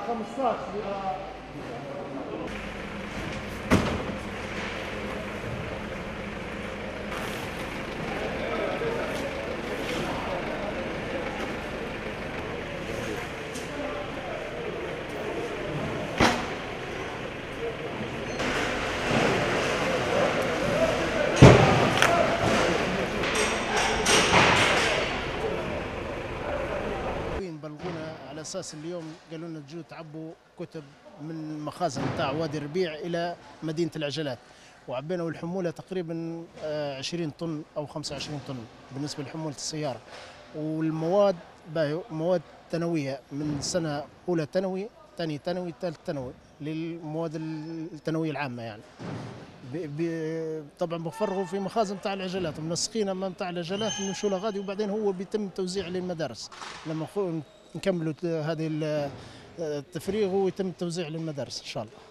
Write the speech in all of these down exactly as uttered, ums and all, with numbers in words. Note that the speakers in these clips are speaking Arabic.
بلغونا على اساس اليوم قالوا لنا تجوا تعبوا كتب من مخازن بتاع وادي الربيع الى مدينه العجلات، وعبينا الحموله تقريبا عشرين طن او خمسة وعشرين طن بالنسبه لحموله السياره. والمواد مواد ثانويه من سنه اولى ثانوي، ثاني ثانوي، ثالث ثانوي، للمواد الثانويه العامه يعني. بي بي طبعا بفرغوا في مخازن بتاع العجلات ومنسقين امام بتاع العجلات نمشوا له غادي، وبعدين هو بيتم توزيع للمدارس. لما نكملوا هذه التفريغ ويتم التوزيع للمدارس ان شاء الله.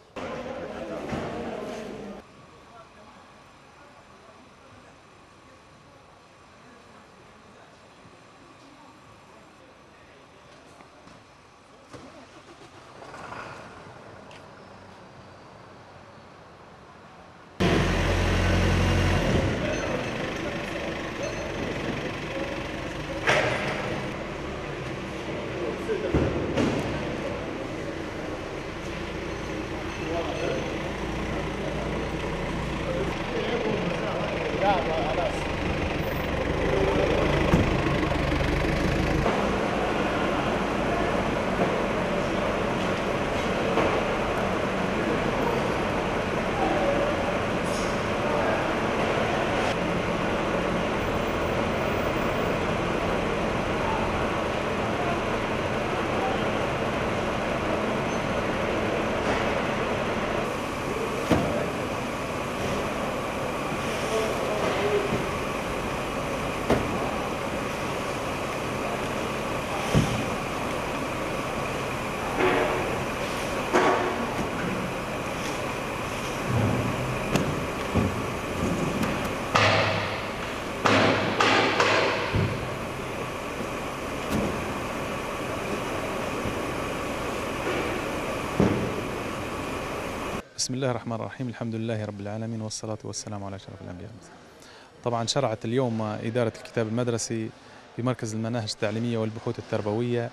بسم الله الرحمن الرحيم. الحمد لله رب العالمين والصلاة والسلام على أشرف الأنبياء. طبعا شرعت اليوم إدارة الكتاب المدرسي بمركز المناهج التعليمية والبحوث التربوية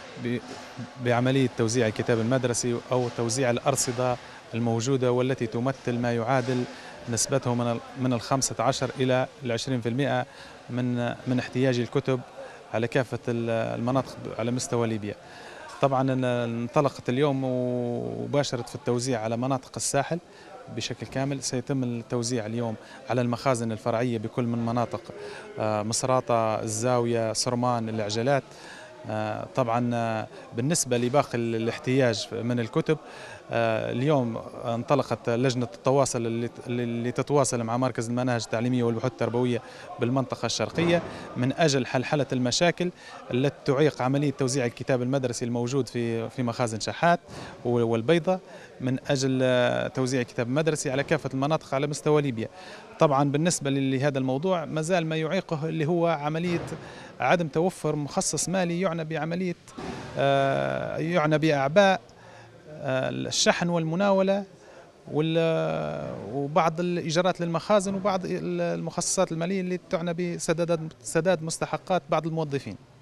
بعملية توزيع الكتاب المدرسي أو توزيع الأرصدة الموجودة، والتي تمثل ما يعادل نسبته من من الخمسة عشر إلى العشرين في المئة من من احتياج الكتب على كافة المناطق على مستوى ليبيا. طبعا انطلقت اليوم وباشرت في التوزيع على مناطق الساحل بشكل كامل. سيتم التوزيع اليوم على المخازن الفرعية بكل من مناطق مصراته، الزاوية، صرمان، العجلات. طبعا بالنسبة لباقي الاحتياج من الكتب، اليوم انطلقت لجنة التواصل اللي تتواصل مع مركز المناهج التعليمية والبحوث التربوية بالمنطقة الشرقية من أجل حلحلة المشاكل التي تعيق عملية توزيع الكتاب المدرسي الموجود في في مخازن شحات والبيضة، من أجل توزيع الكتاب المدرسي على كافة المناطق على مستوى ليبيا. طبعا بالنسبة لهذا الموضوع ما زال ما يعيقه اللي هو عملية عدم توفر مخصص مالي يعنى بعملية يعنى بأعباء الشحن والمناولة وبعض الإيجارات للمخازن وبعض المخصصات المالية اللي تعنى بسداد سداد مستحقات بعض الموظفين.